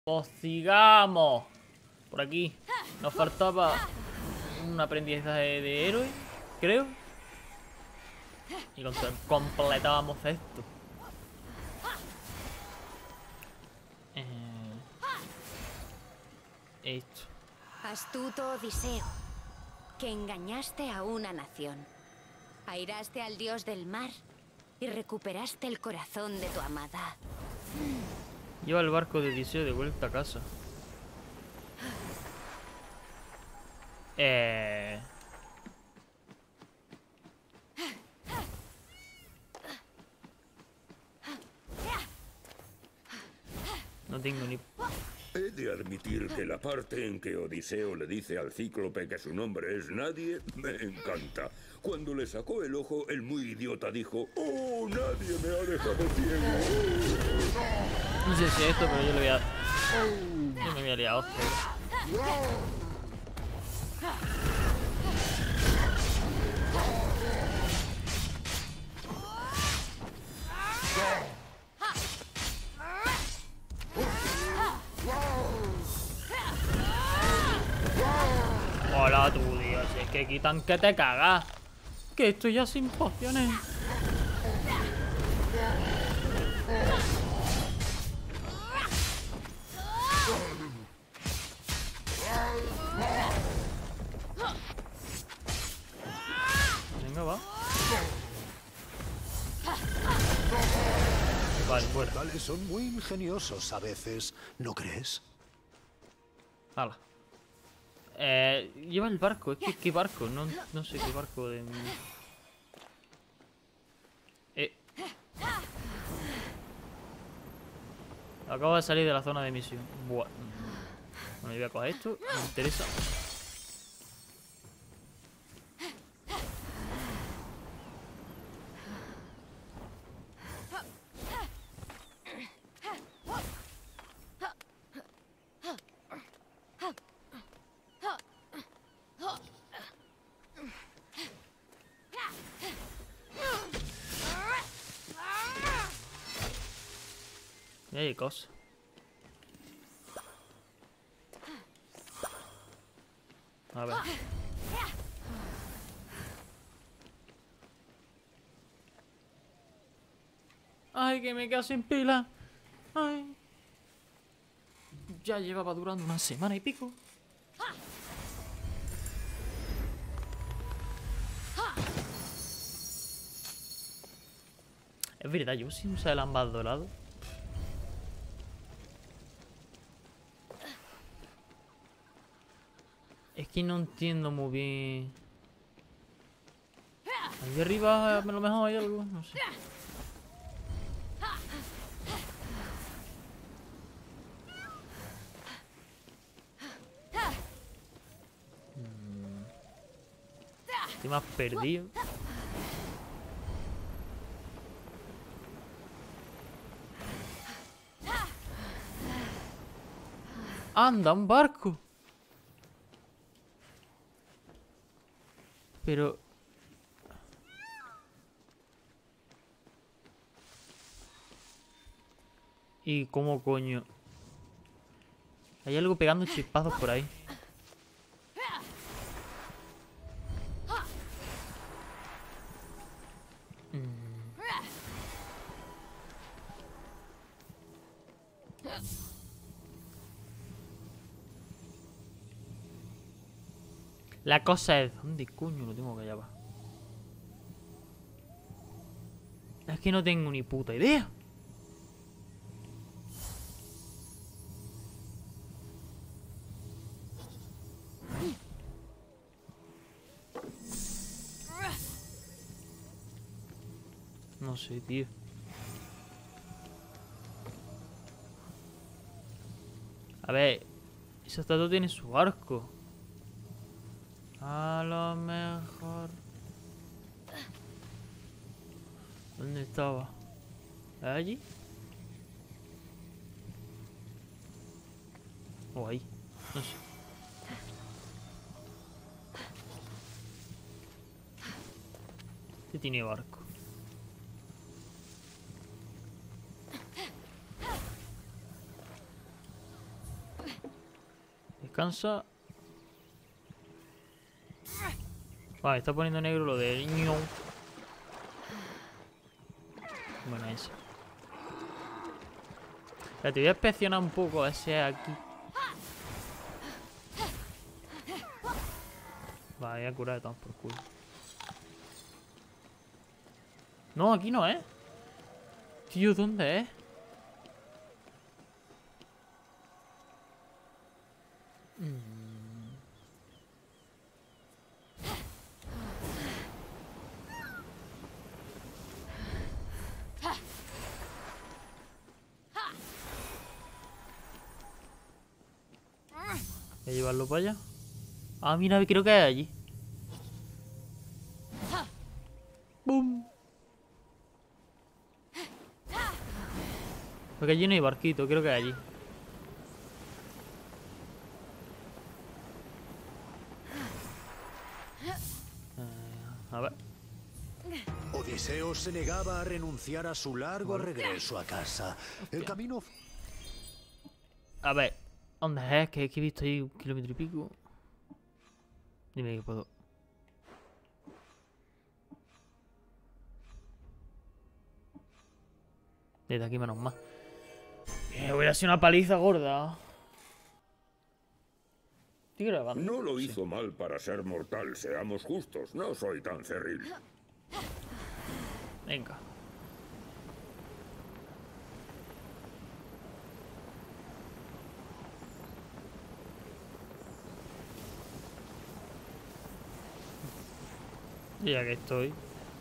Pues sigamos. Por aquí. Nos faltaba un aprendizaje de héroe, creo. Y completábamos esto. Esto. Astuto Odiseo, que engañaste a una nación. Airaste al dios del mar y recuperaste el corazón de tu amada. Lleva el barco de Odiseo de vuelta a casa. No tengo ni... He de admitir que la parte en que Odiseo le dice al cíclope que su nombre es Nadie me encanta. Cuando le sacó el ojo, el muy idiota dijo: ¡Oh, nadie me ha dejado ciego! No sé si es esto, pero yo le voy a... Yo me voy a liar, hostia. Hola tú, Dios, si es que quitan que te cagas. Que estoy ya sin pociones. Venga, va. Vale, Los fuera. portales son muy ingeniosos a veces, ¿no crees? Hala. Lleva el barco. Es que ¿qué barco? No sé qué barco de... Acabo de salir de la zona de misión. Buah. Bueno, yo voy a coger esto. Me interesa. Y hay cosas. A ver. Ay, que me quedo sin pila. Ay. Ya llevaba durando una semana y pico. Es verdad, yo sin usar el ámbar dorado. Es que no entiendo muy bien. Ahí arriba a lo mejor hay algo, no sé. Estoy más perdido. ¡Anda, un barco! Pero... ¿Y cómo coño? Hay algo pegando chispazos por ahí. La cosa es... ¿Dónde coño lo tengo que llevar? Es que no tengo ni puta idea. No sé, tío. A ver, esa estatua tiene su arco. A lo mejor... ¿Dónde estaba? ¿Allí? O ahí. No sé. Este tiene barco. Descansa. Vale, está poniendo negro lo de ño. Bueno, eso. Te voy a inspeccionar un poco ese aquí. Vale, voy a curar de todos por culo. No, aquí no, ¿eh? Tío, ¿dónde es? Voy a llevarlo para allá. Ah, mira, creo que es allí. ¡Bum! Porque allí no hay barquito, creo que es allí. A ver. Odiseo se negaba a renunciar a su largo regreso a casa. El camino... A ver, ¿dónde es? Que he visto ahí 1 kilómetro y pico. Dime que puedo. Desde aquí menos más. Voy a hacer una paliza gorda. Estoy grabando. No lo hizo mal para ser mortal, seamos justos. No soy tan cerril. Venga. Ya que estoy.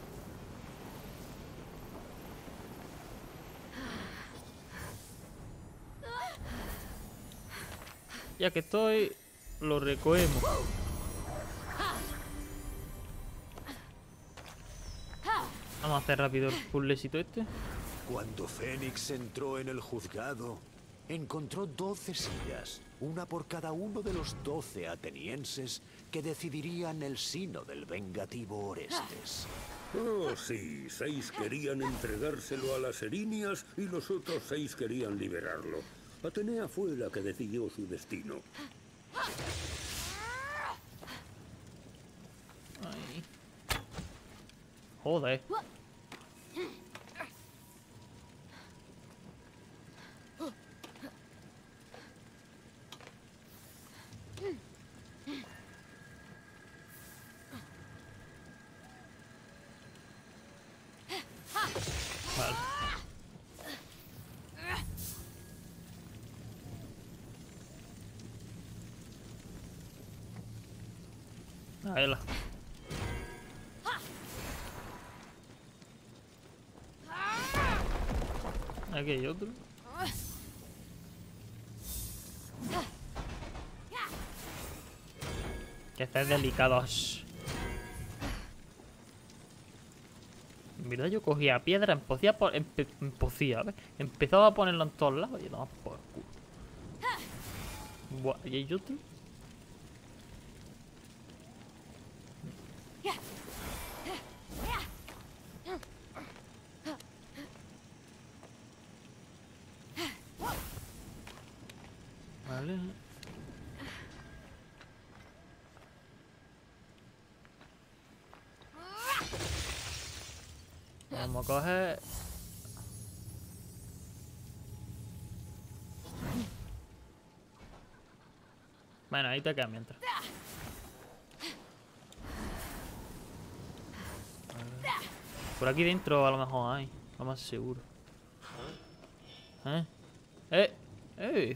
Ya que estoy, lo recogemos. Vamos a hacer rápido el puzzlecito este. Cuando Fénix entró en el juzgado, encontró 12 sillas, una por cada uno de los 12 atenienses que decidirían el sino del vengativo Orestes. Oh, sí, 6 querían entregárselo a las Erinias y los otros 6 querían liberarlo. Atenea fue la que decidió su destino. Ay. Joder. Vale. Ahí la. Aquí hay otro. Que estés delicados. En verdad yo cogía piedra, empocía, ¿ves? Empezaba a ponerlo en todos lados y yo daba por culo. Buah, ¿y hay otro? Vale. Vamos a coger... Bueno, ahí te quedas mientras. Por aquí dentro a lo mejor hay, lo más seguro. ¿Eh? ¡Eh!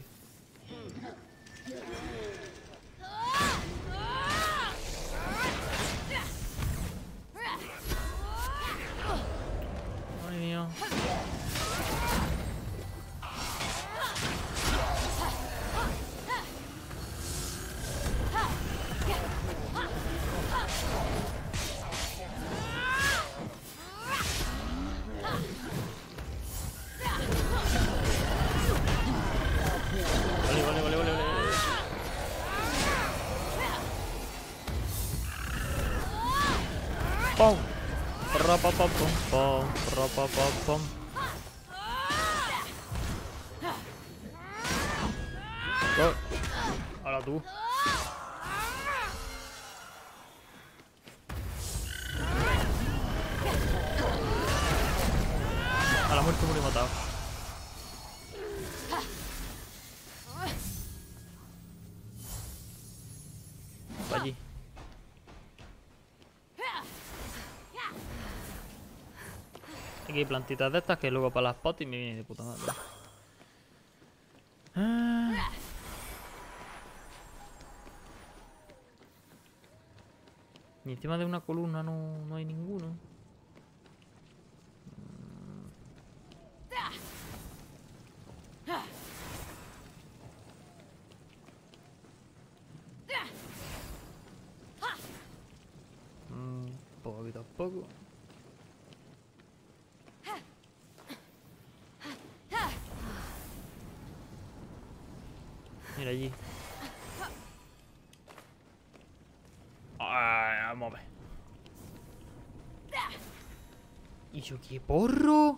Ay, Dios. Vale. ¡Pum! Rapapapum, rapapapum. Ahora tú. A la muerte me lo he matado. Para allí. Aquí hay plantitas de estas que luego para las potes y me viene de puta madre. Ah. Y encima de una columna no hay ninguno. Poquito a poco. Mira allí. Ay, vamos a ver. ¿Y yo qué porro?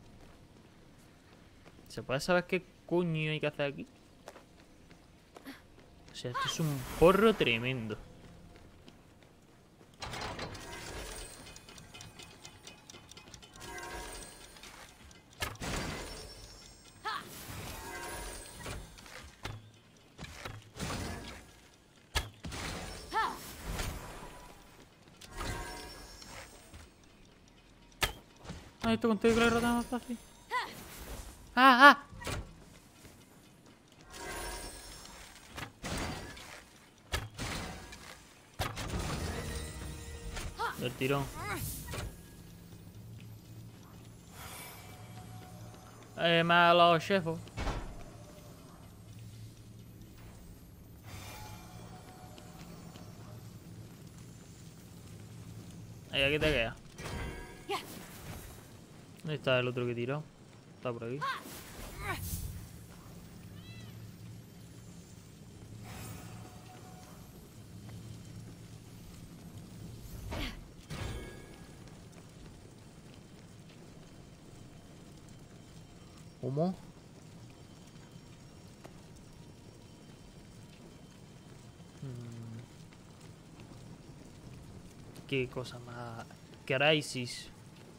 ¿Se puede saber qué coño hay que hacer aquí? O sea, esto es un porro tremendo. Ah, esto contigo que la derrota más fácil. ¡Ah, ah! Del tirón. Me ha hablado chefo. Ahí, aquí te queda. ¿Dónde está el otro que he tirado? Está por aquí. ¿Cómo? Qué cosa más... Crisis.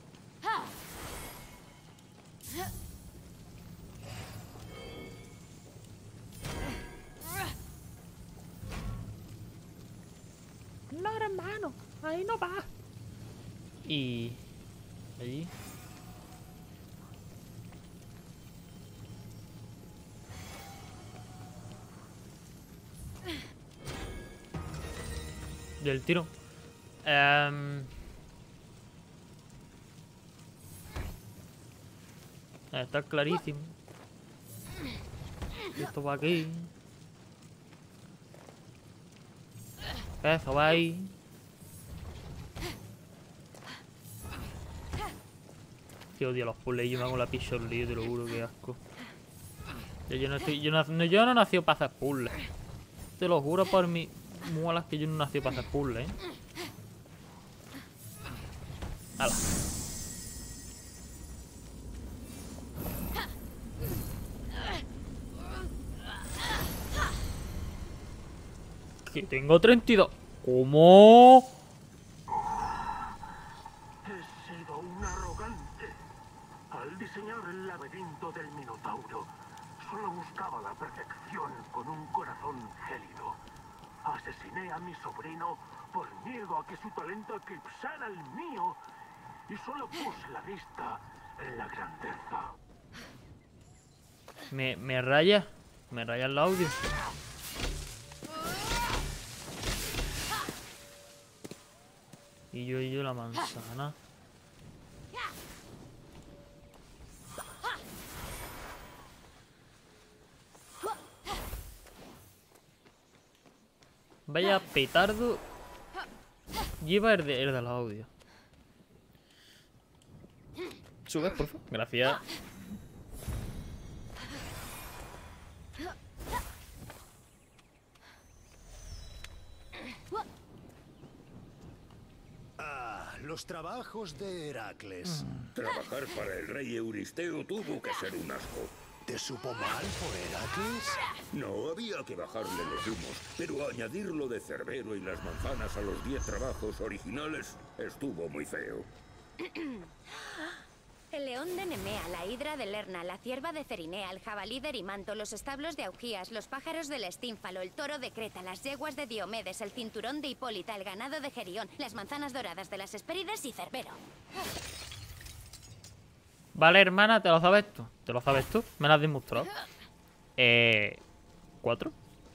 No, hermano, ahí no va. Y... allí. Del tiro. Está clarísimo. Esto va aquí. Eso va ahí. Tío, odio los puzzles. Yo me hago la picha un lío, te lo juro, que asco. Yo no nací para hacer puzzles. Te lo juro por mi muelas que yo no nací para hacer puzzles, ¡Hala! Que tengo 32. ¿Cómo? He sido un arrogante. Al diseñar el laberinto del Minotauro, solo buscaba la perfección con un corazón gélido. Asesiné a mi sobrino por miedo a que su talento eclipsara el mío y solo puse la vista en la grandeza. Me raya el audio. Y yo la manzana. Vaya petardo. Lleva el de los audios. Sube, por favor. Gracias. Los trabajos de Heracles. Trabajar para el rey Euristeo tuvo que ser un asco. ¿Te supo mal por Heracles? No había que bajarle los humos, pero añadirlo de Cerbero y las manzanas a los 10 trabajos originales estuvo muy feo. El león de Nemea, la hidra de Lerna, la cierva de Cerinea, el jabalí de Erimanto, los establos de Augías, los pájaros del Estínfalo, el toro de Creta, las yeguas de Diomedes, el cinturón de Hipólita, el ganado de Gerión, las manzanas doradas de las Hespérides y Cerbero. Vale, hermana, ¿te lo sabes tú? ¿Te lo sabes tú? Me lo has demostrado. 4.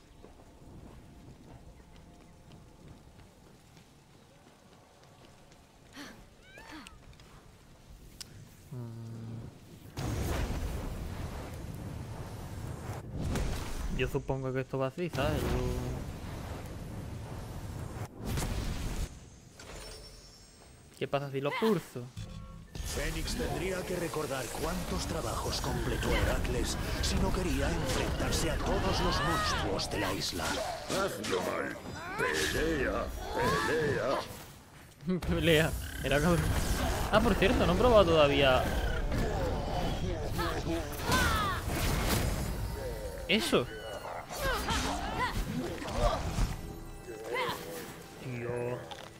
Yo supongo que esto va así, ¿sabes? ¿Qué pasa si lo pulso? Fénix tendría que recordar cuántos trabajos completó Heracles si no quería enfrentarse a todos los monstruos de la isla. Hazlo mal. Pelea, pelea. Pelea. Era cabrón. Ah, por cierto, no he probado todavía. Eso. Tío.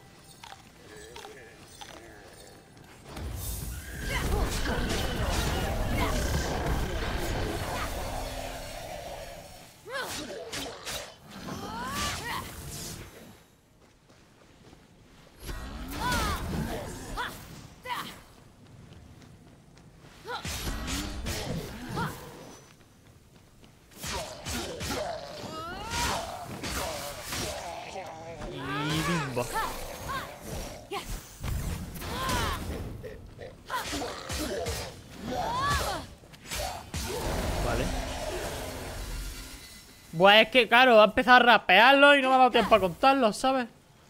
Vale. Pues es que, claro, va a empezar a rapearlo y no me ha dado tiempo a contarlo, ¿sabes?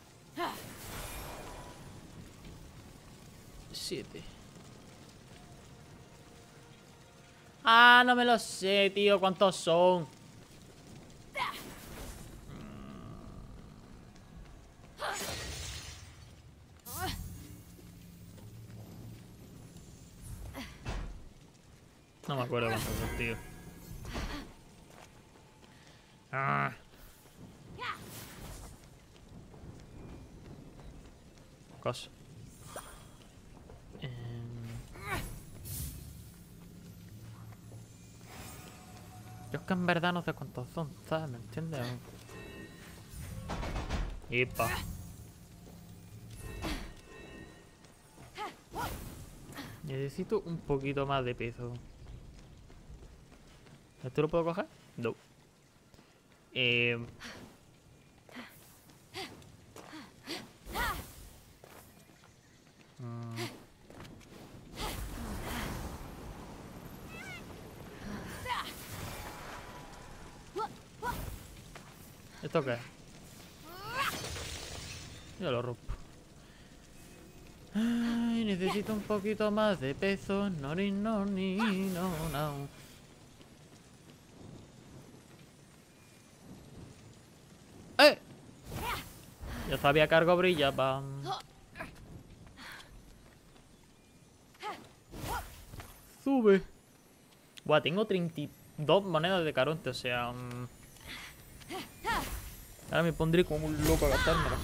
7. Ah, no me lo sé, tío. ¿Cuántos son? No me acuerdo cuántos son, tío. Ah. Cosa. Yo es que en verdad no sé cuántos son, ¿sabes? ¿Me entiendes? Epa. Necesito un poquito más de peso. ¿Esto lo puedo coger? No. ¿Esto qué es? Yo lo rompo. Ay, necesito un poquito más de peso. No, no, no. ¡Eh! Yo sabía que algo brillaba. Sube. Buah, tengo 32 monedas de Caronte, o sea... Ahora me pondré como un loco a gastármela.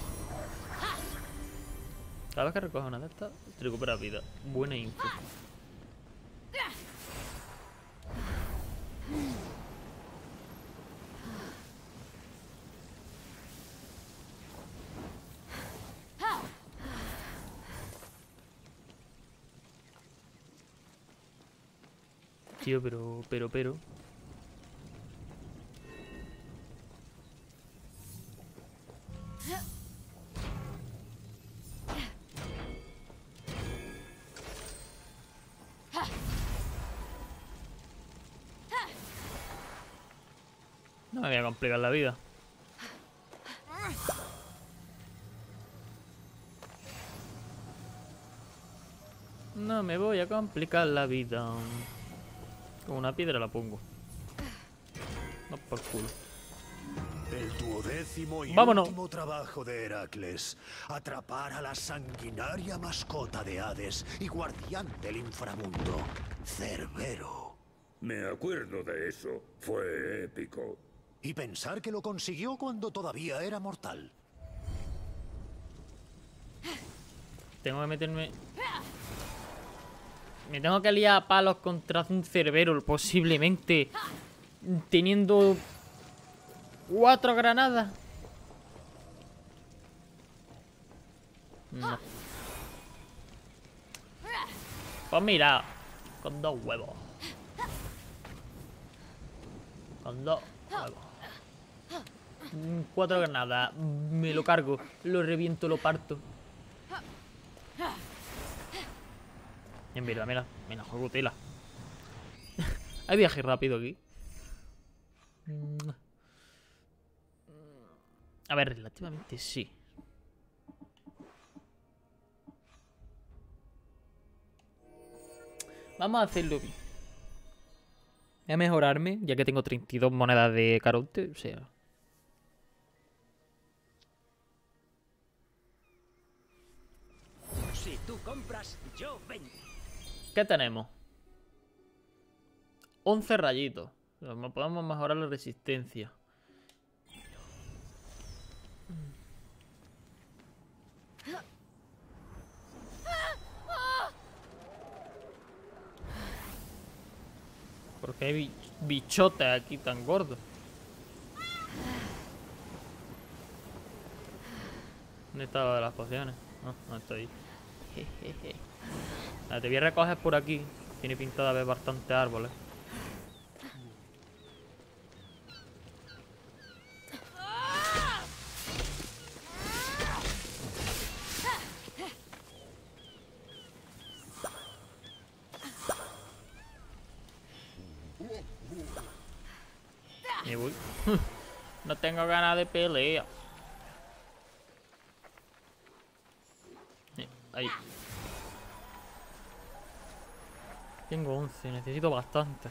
Cada vez que recoge una de estas, recupera vida. Buena info. Tío, pero... No me voy a complicar la vida. No me voy a complicar la vida. Con una piedra la pongo. No por culo. El 12º y ¡Vámonos! último trabajo de Heracles. Atrapar a la sanguinaria mascota de Hades y guardián del inframundo, Cerbero. Me acuerdo de eso. Fue épico. Y pensar que lo consiguió cuando todavía era mortal. Tengo que meterme... Me tengo que liar a palos contra un Cerbero, posiblemente teniendo 4 granadas. No. Pues mira, con 2 huevos. Con 2 huevos. 4 granadas. Me lo cargo, lo reviento, lo parto. En verdad, mira, juego tela. Hay viaje rápido aquí. A ver, relativamente sí. Vamos a hacerlo bien. Voy a mejorarme, ya que tengo 32 monedas de carote, o sea... Si tú compras, yo vendo. ¿Qué tenemos? 11 rayitos. Podemos mejorar la resistencia. Porque hay bichotes aquí tan gordos. ¿Dónde está lo de las pociones? No estoy. Jejeje. Te voy a recoger por aquí. Tiene pinta de haber bastantes árboles. Me voy. No tengo ganas de pelea. Ahí. Tengo 11, necesito bastante.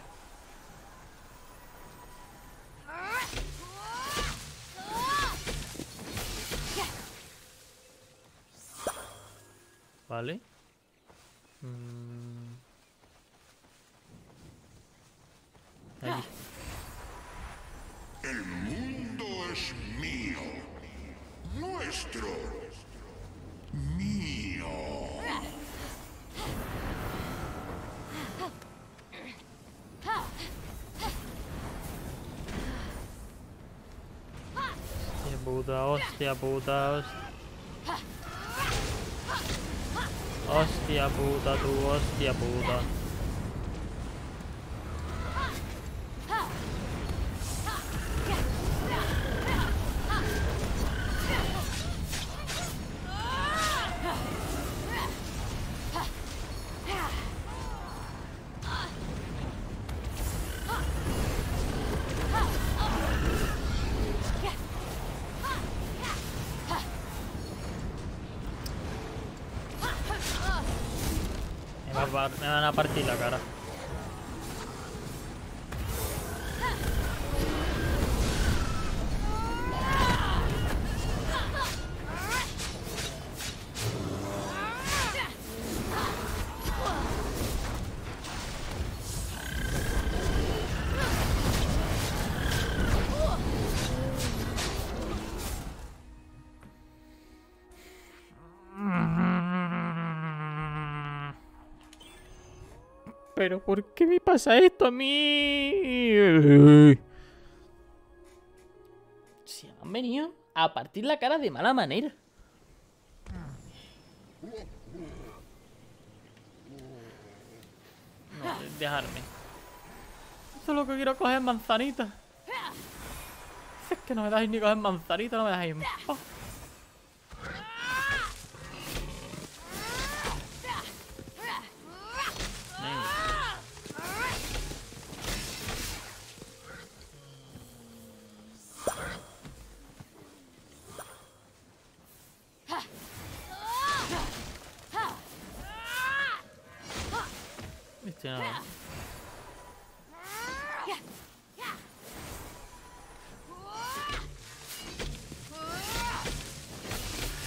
Vale. Allí. El mundo es mío. Nuestro. Mío. Hostia puta. Hostia puta, tú, hostia puta. Me van a partir la cara. Pero ¿por qué me pasa esto a mí? Se me han venido a partir la cara de mala manera. No, dejarme. Solo que quiero coger manzanitas. Es que no me dejáis ni coger manzanitas, no me dejáis en paz. Nada.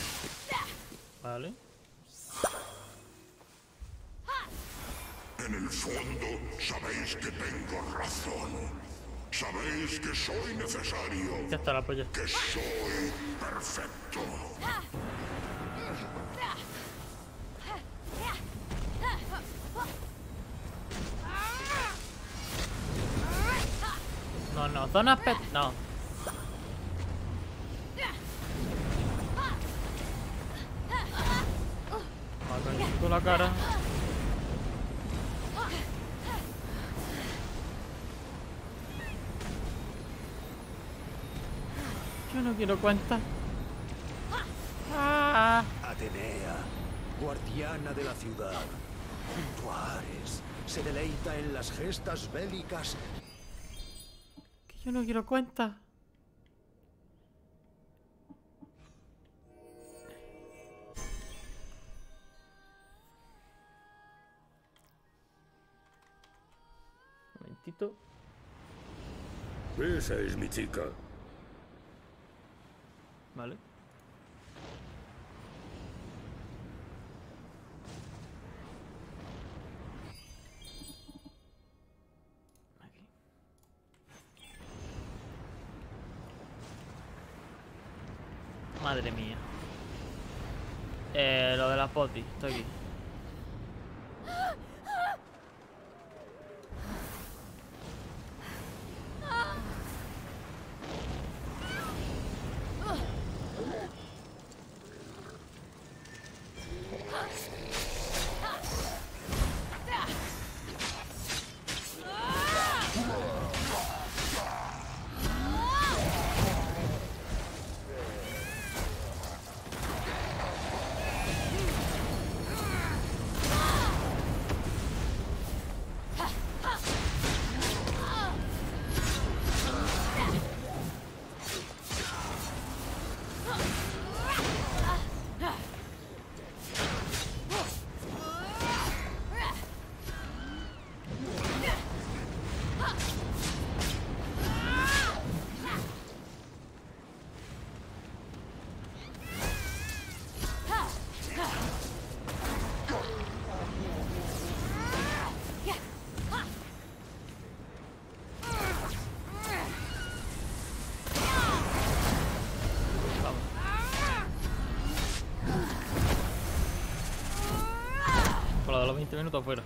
Vale. En el fondo sabéis que tengo razón. Sabéis que soy necesario, Ya está la polla. que soy perfecto. No, no, zonas pet... No. Con la cara. Yo no quiero cuenta. Ah, Atenea, guardiana de la ciudad, junto a Ares, se deleita en las gestas bélicas. que yo no quiero cuenta. Un momentito. Esa es mi chica. Vale. Aquí. Madre mía. Lo de la poti, está aquí. Con la de los 20 minutos afuera.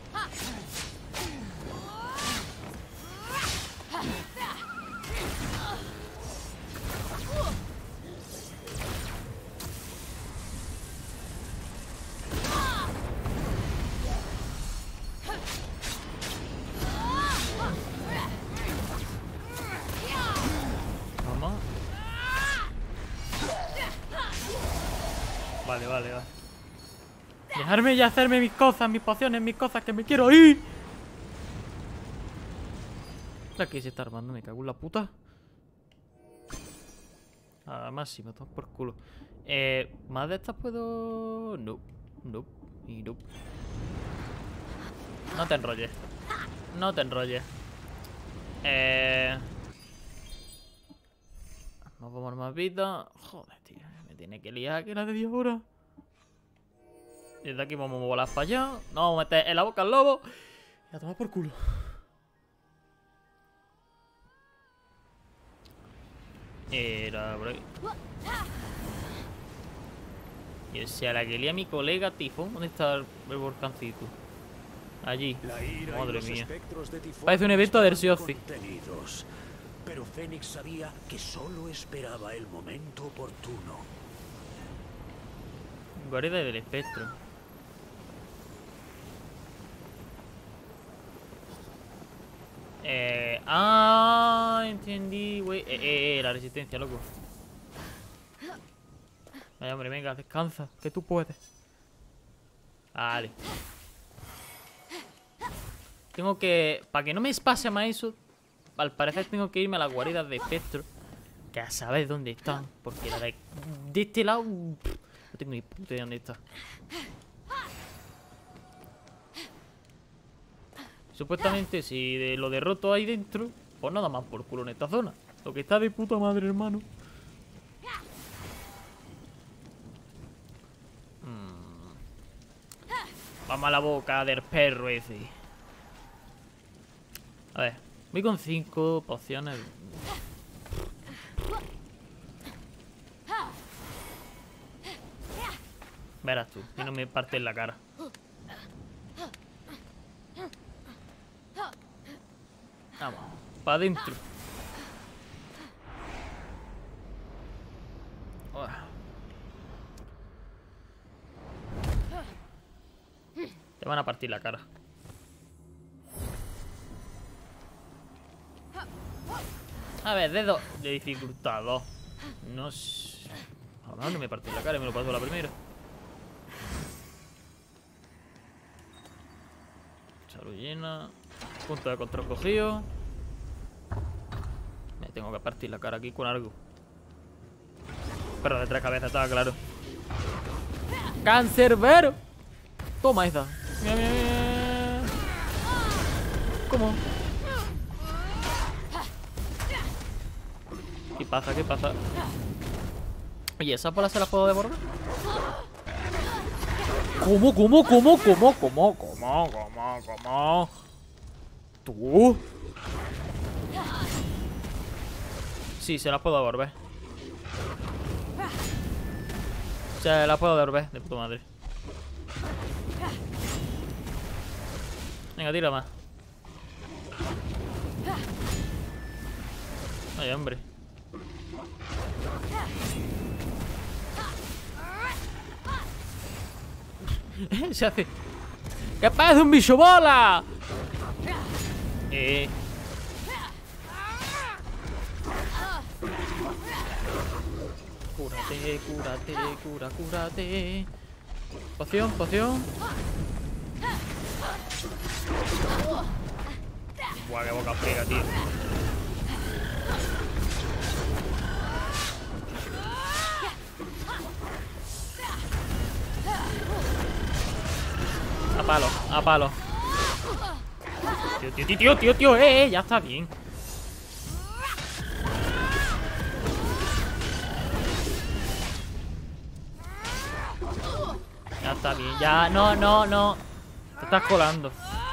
Vamos. Vale, vale, vale. Dejarme ya hacerme mis cosas, mis pociones, mis cosas, que me quiero ir. La que se está armando, me cago en la puta. A la máxima, todo por culo. ¿Más de estas puedo...? No, no, y no. No te enrolles. No te enrolles. Nos vamos más vida. Joder, tío, me tiene que liar aquí la de 10 horas. Desde aquí vamos a volar para allá. Nos vamos a meter en la boca al lobo. Y a tomar por culo. Era por aquí. Y o sea, la que lía mi colega Tifón. ¿Dónde está el volcancito? Allí. La ira y Madre los mía. espectros de Tifón Parece un evento de estaban Ersiozi. contenidos, pero Fénix sabía que solo esperaba el momento oportuno. Guarida del espectro. Entendí, güey. La resistencia, loco. Vaya, hombre, venga, descansa, que tú puedes. Vale. Tengo que... Para que no me pase más eso, al parecer tengo que irme a las guaridas de espectro. Que a saber dónde están. Porque la de este lado... No tengo ni puta idea dónde está. Supuestamente si lo derroto ahí dentro, pues nada más por culo en esta zona. Lo que está de puta madre, hermano. Vamos a la boca del perro ese. A ver, voy con 5 pociones. Verás tú, y no me partes la cara. Vamos, para adentro. Te van a partir la cara. A ver, dedo de dificultad 2. No sé. A lo mejor no me partí la cara y me lo paso a la primera. Salud llena. Punto de control cogido. Me tengo que partir la cara aquí con algo. Pero de 3 cabezas, estaba claro. ¡Cancerbero! Toma esa. Mira, mira, mira. ¿Cómo? ¿Qué pasa? ¿Qué pasa? Oye, ¿esa bola se la puedo devolver? ¿Cómo? ¿Tú? Sí, se la puedo devolver. Se la puedo devolver, de puta madre. Venga, tira más. Ay, hombre. Se hace. ¡Que parece un bicho bola! Cúrate. Poción. Buah, qué boca pega, tío. A palo. Tío, ya está bien. Ya está bien, ya, no. Te estás colando.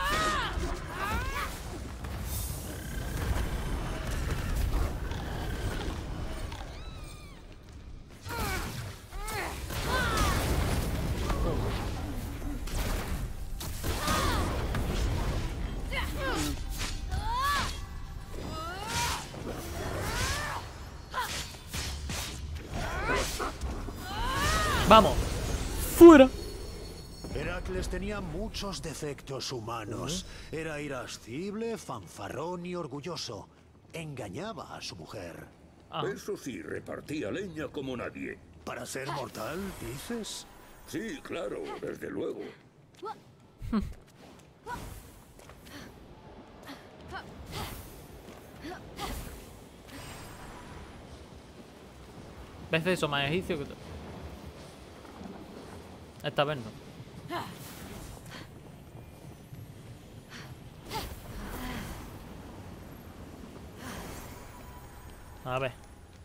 Vamos. Fuera. Heracles tenía muchos defectos humanos. Era irascible, fanfarrón y orgulloso. Engañaba a su mujer. Eso sí, repartía leña como nadie. ¿Para ser mortal, dices? Sí, claro, desde luego. ¿Ves eso más egipcio que esta vez no? A ver.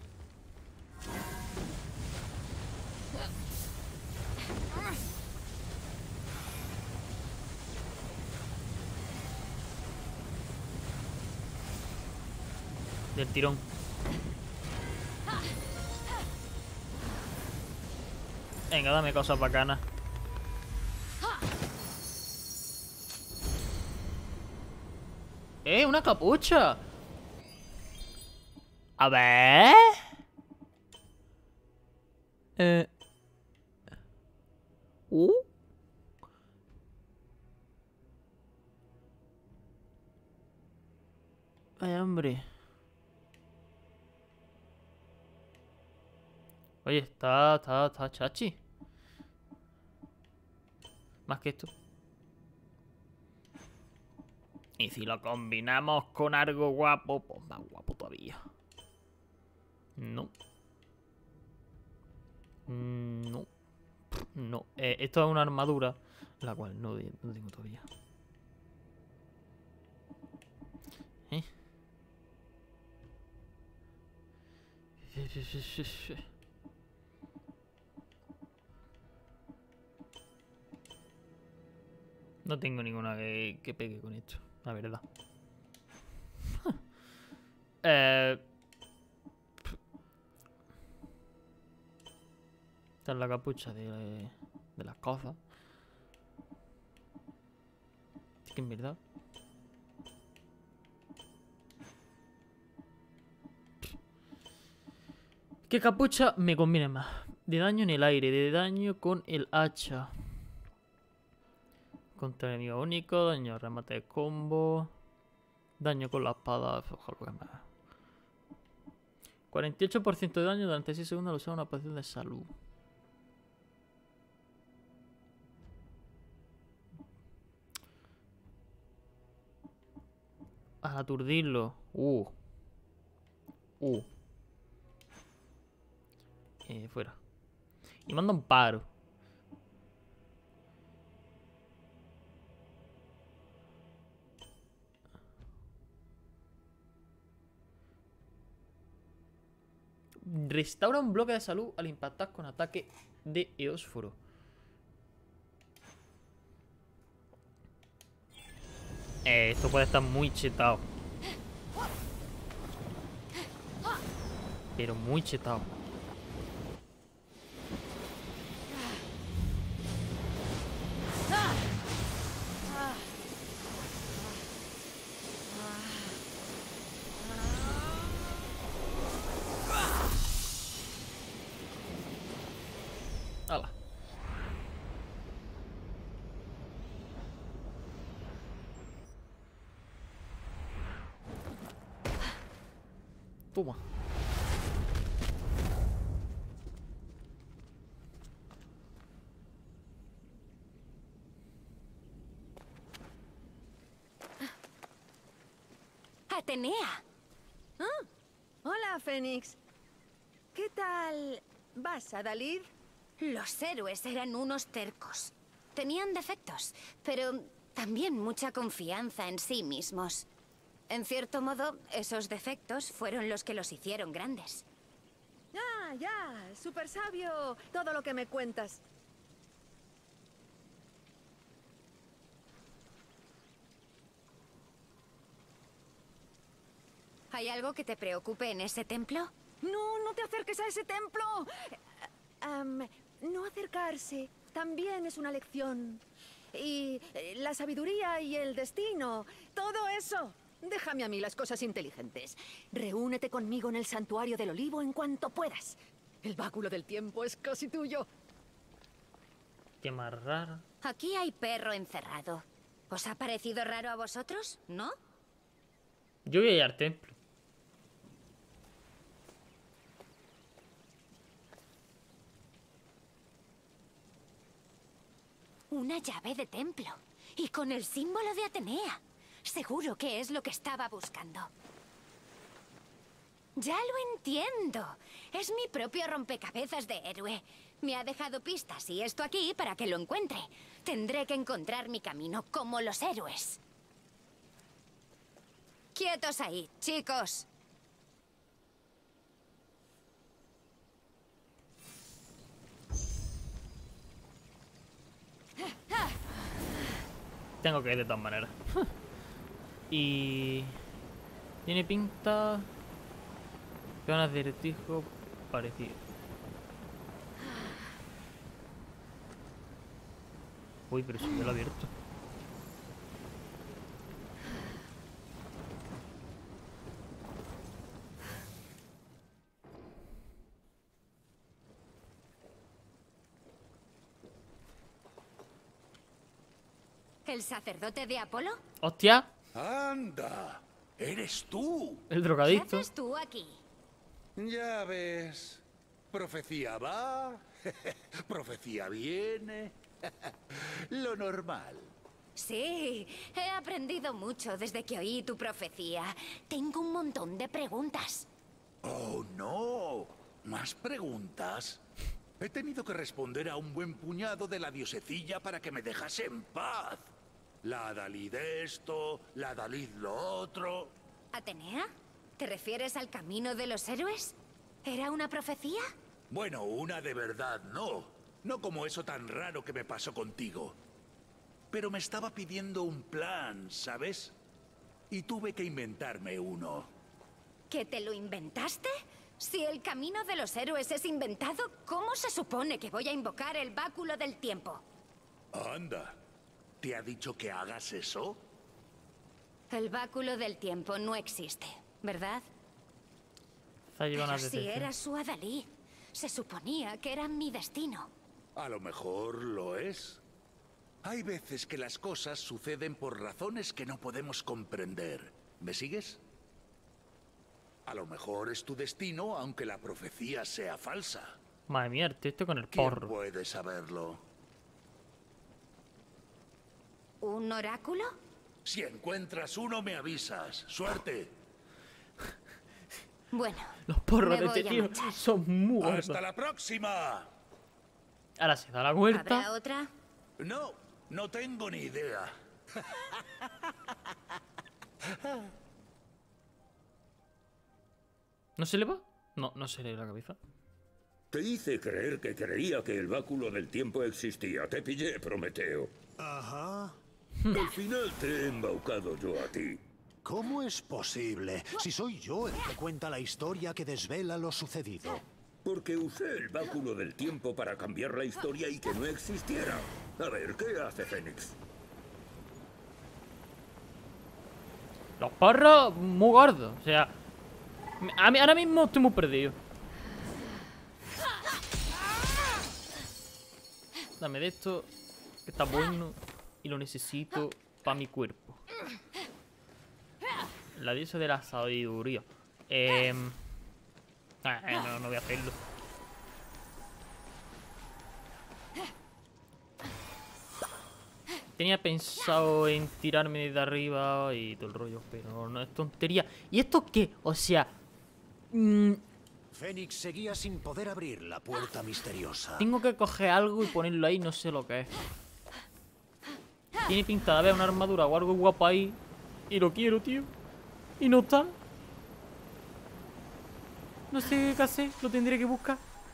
Del tirón. Venga, dame cosas bacanas. ¡Una capucha! A ver. Vaya, hombre. Oye, está chachi. Más que esto. Y si lo combinamos con algo guapo, pues más guapo todavía. No. No. Esto es una armadura, la cual no tengo todavía. No tengo ninguna que pegue con esto, la verdad. Esta es la capucha de las cosas. Es que en verdad. ¿Qué capucha me conviene más? De daño en el aire, de daño con el hacha. Contra enemigo único, daño a remate de combo. Daño con la espada. Ojalá más. 48% de daño durante 6 segundos al usar una poción de salud. Al aturdirlo. Fuera. Y manda un paro. Restaura un bloque de salud al impactar con ataque de Eósforo. Esto puede estar muy chetado. Pero muy chetado. ¡Hala! Toma. Atenea. Hola, Fénix. ¿Qué tal vas, Adalid? Los héroes eran unos tercos. Tenían defectos, pero también mucha confianza en sí mismos. En cierto modo, esos defectos fueron los que los hicieron grandes. Ya, súper sabio todo lo que me cuentas. ¿Hay algo que te preocupe en ese templo? No te acerques a ese templo. No acercarse también es una lección. Y la sabiduría y el destino, todo eso. Déjame a mí las cosas inteligentes. Reúnete conmigo en el santuario del olivo en cuanto puedas. El báculo del tiempo es casi tuyo. Qué más raro. Aquí hay perro encerrado. ¿Os ha parecido raro a vosotros? ¿No? Yo voy a ir al templo. Una llave de templo. Y con el símbolo de Atenea. Seguro que es lo que estaba buscando. Ya lo entiendo. Es mi propio rompecabezas de héroe. Me ha dejado pistas y esto aquí para que lo encuentre. Tendré que encontrar mi camino como los héroes. Quietos ahí, chicos. Tengo que ir de todas maneras. Y... tiene pinta... que un acertijo parecido. Uy, pero si yo lo he abierto. ¿El sacerdote de Apolo? ¡Hostia! ¡Anda! ¡Eres tú! El ¿Qué drogadicto. haces tú aquí? Ya ves. Profecía va, profecía viene. Lo normal. Sí, he aprendido mucho desde que oí tu profecía. Tengo un montón de preguntas. Oh, no. ¿Más preguntas? He tenido que responder a un buen puñado de la diosecilla para que me dejase en paz. La Adalid esto, la Adalid lo otro. ¿Atenea? ¿Te refieres al camino de los héroes? ¿Era una profecía? Bueno, una de verdad no. No como eso tan raro que me pasó contigo. Pero me estaba pidiendo un plan, ¿sabes? Y tuve que inventarme uno. ¿Que te lo inventaste? Si el camino de los héroes es inventado, ¿cómo se supone que voy a invocar el báculo del tiempo? Anda, ¿te ha dicho que hagas eso? El báculo del tiempo no existe, ¿verdad? Se ha llevado una Pero si decepción. era su Adalid, se suponía que era mi destino. A lo mejor lo es. Hay veces que las cosas suceden por razones que no podemos comprender. ¿Me sigues? A lo mejor es tu destino, aunque la profecía sea falsa. Madre mía, estoy con el ¿Quién porro. puede saberlo? ¿Un oráculo? Si encuentras uno, me avisas. ¡Suerte! Bueno, Los porros me de este voy a tío marchar. son muy gordos. ¡Hasta la próxima! Ahora se da la vuelta. ¿Habrá otra? No, no tengo ni idea. ¿No se le va? No, no se le va la cabeza. Te hice creer que creía que el báculo del tiempo existía. Te pillé, Prometeo. Ajá. Al final te he embaucado yo a ti. ¿Cómo es posible? Si soy yo el que cuenta la historia que desvela lo sucedido. Porque usé el báculo del tiempo para cambiar la historia y que no existiera. A ver, ¿qué hace Fénix? Los porros muy gordos. O sea, a mí ahora mismo estoy muy perdido. Dame de esto, que está bueno y lo necesito para mi cuerpo. La diosa de la sabiduría. No voy a hacerlo. Tenía pensado en tirarme desde arriba y todo el rollo, pero no es tontería. ¿Y esto qué? O sea, Fénix seguía sin poder abrir la puerta misteriosa. tengo que coger algo y ponerlo ahí, no sé lo que es. Tiene pinta de haber una armadura o algo guapo ahí. Y lo quiero, tío. Y no está. No sé qué hacer, lo tendré que buscar.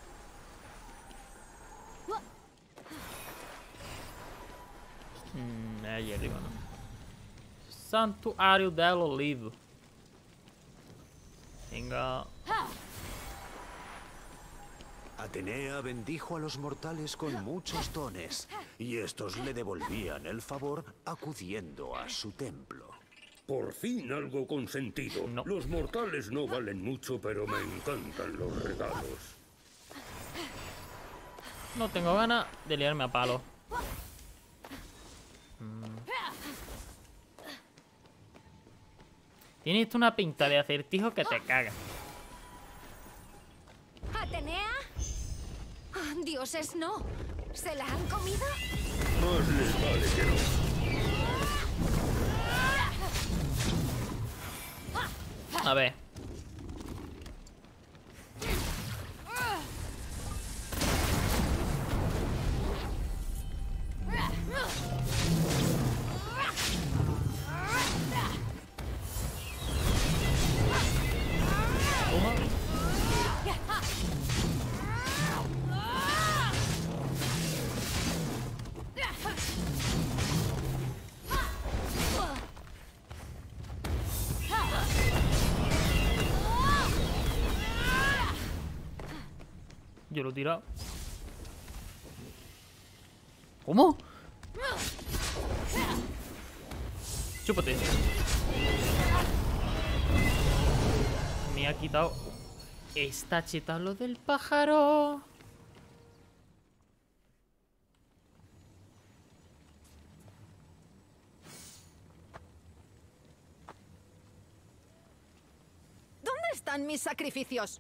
Ahí arriba, ¿no? Santuario del Olivo. Venga. Atenea bendijo a los mortales con muchos dones, y estos le devolvían el favor acudiendo a su templo. Por fin algo con sentido. No. Los mortales no valen mucho, pero me encantan los regalos. No tengo ganas de liarme a palo. Tiene esto una pinta de acertijo que te caga. ¿Atenea? Oh, dioses, no. ¿Se la han comido? Más les vale que no. A ver. Toma. Yo lo he tirado. ¿Cómo? Chúpate. Me ha quitado esta cheta lo del pájaro. ¿Dónde están mis sacrificios?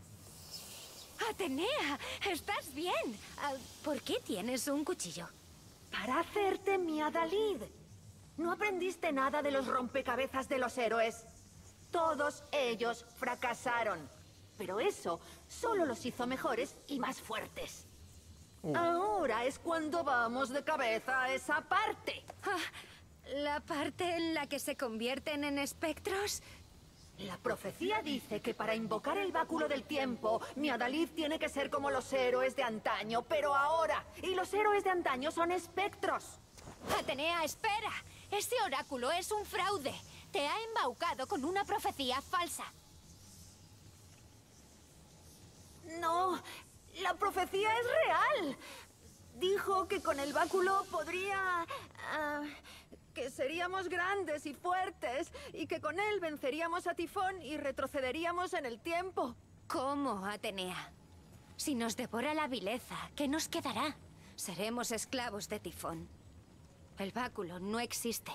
Atenea, ¿estás bien? ¿Por qué tienes un cuchillo? Para hacerte mi Adalid. ¿No aprendiste nada de los rompecabezas de los héroes? Todos ellos fracasaron. Pero eso solo los hizo mejores y más fuertes. Ahora es cuando vamos de cabeza a esa parte. ¿La parte en la que se convierten en espectros? La profecía dice que para invocar el báculo del tiempo, mi Adalid tiene que ser como los héroes de antaño, pero ahora. Y los héroes de antaño son espectros. Atenea, espera. Ese oráculo es un fraude. Te ha embaucado con una profecía falsa. La profecía es real. Dijo que con el báculo podría... que seríamos grandes y fuertes y que con él venceríamos a Tifón y retrocederíamos en el tiempo. ¿Cómo, Atenea? Si nos devora la vileza, ¿qué nos quedará? Seremos esclavos de Tifón. El báculo no existe.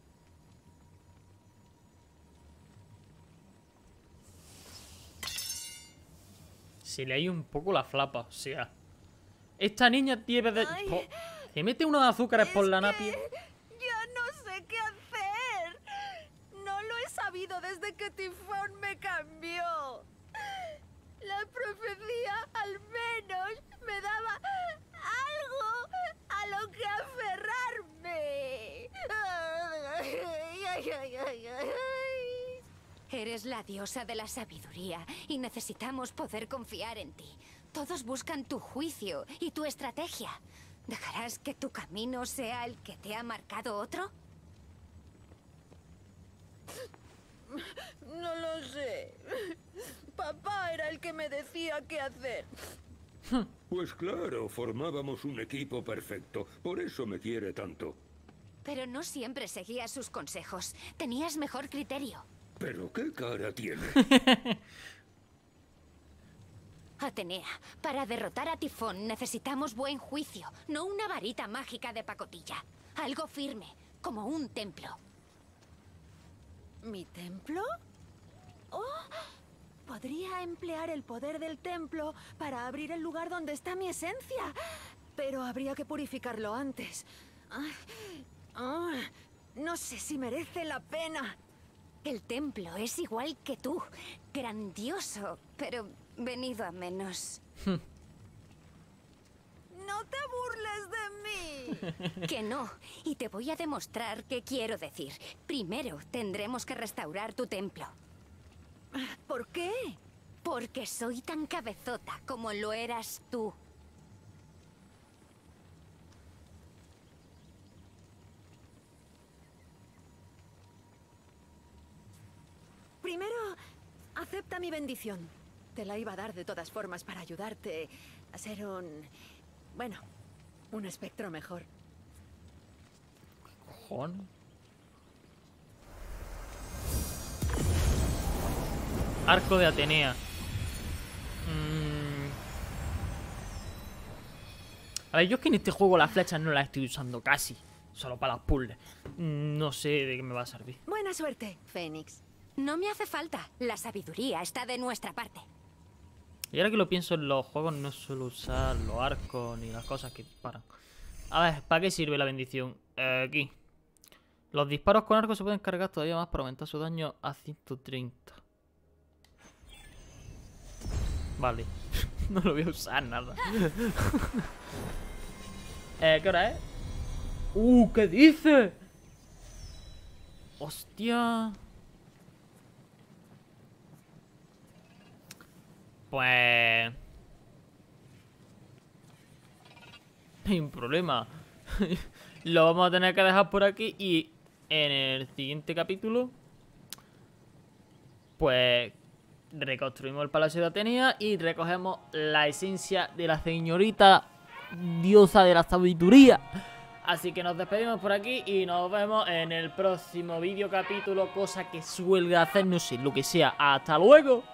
Se le ha ido un poco la flapa, o sea... Esta niña debe de... Se mete unos azúcares por la napia. Ya no sé qué hacer. No lo he sabido desde que Tifón me cambió. La profecía al menos me daba algo a lo que aferrarme. Eres la diosa de la sabiduría y necesitamos poder confiar en ti. Todos buscan tu juicio y tu estrategia. ¿Dejarás que tu camino sea el que te ha marcado otro? No lo sé. Papá era el que me decía qué hacer. Pues claro, formábamos un equipo perfecto. Por eso me quiere tanto. Pero no siempre seguías sus consejos. Tenías mejor criterio. ¿Pero qué cara tiene? Atenea, para derrotar a Tifón necesitamos buen juicio, no una varita mágica de pacotilla. Algo firme, como un templo. ¿Mi templo? Oh, podría emplear el poder del templo para abrir el lugar donde está mi esencia. Pero habría que purificarlo antes. No sé si merece la pena. El templo es igual que tú. Grandioso, pero venido a menos. ¡No te burles de mí! Que no, y te voy a demostrar qué quiero decir. Primero tendremos que restaurar tu templo. ¿Por qué? Porque soy tan cabezota como lo eras tú. Primero, acepta mi bendición. Te la iba a dar de todas formas para ayudarte a ser un... bueno, un espectro mejor. Cojones. Arco de Atenea. A ver, yo es que en este juego las flechas no las estoy usando casi. Solo para las puzzles. No sé de qué me va a servir. Buena suerte, Fénix. No me hace falta. La sabiduría está de nuestra parte. Y ahora que lo pienso, en los juegos no suelo usar los arcos ni las cosas que disparan. A ver, ¿para qué sirve la bendición? Aquí. Los disparos con arco se pueden cargar todavía más para aumentar su daño a 130. Vale. No lo voy a usar nada. ¿Qué hora es? ¿Qué dice? Hostia. Pues... hay un problema. Lo vamos a tener que dejar por aquí y en el siguiente capítulo pues reconstruimos el Palacio de Atenea y recogemos la esencia de la señorita diosa de la sabiduría. Así que nos despedimos por aquí y nos vemos en el próximo vídeo capítulo, cosa que suele hacer, no sé, lo que sea. ¡Hasta luego!